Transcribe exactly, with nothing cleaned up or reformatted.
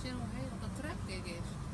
知らんわ。へえ、またトラックやけ。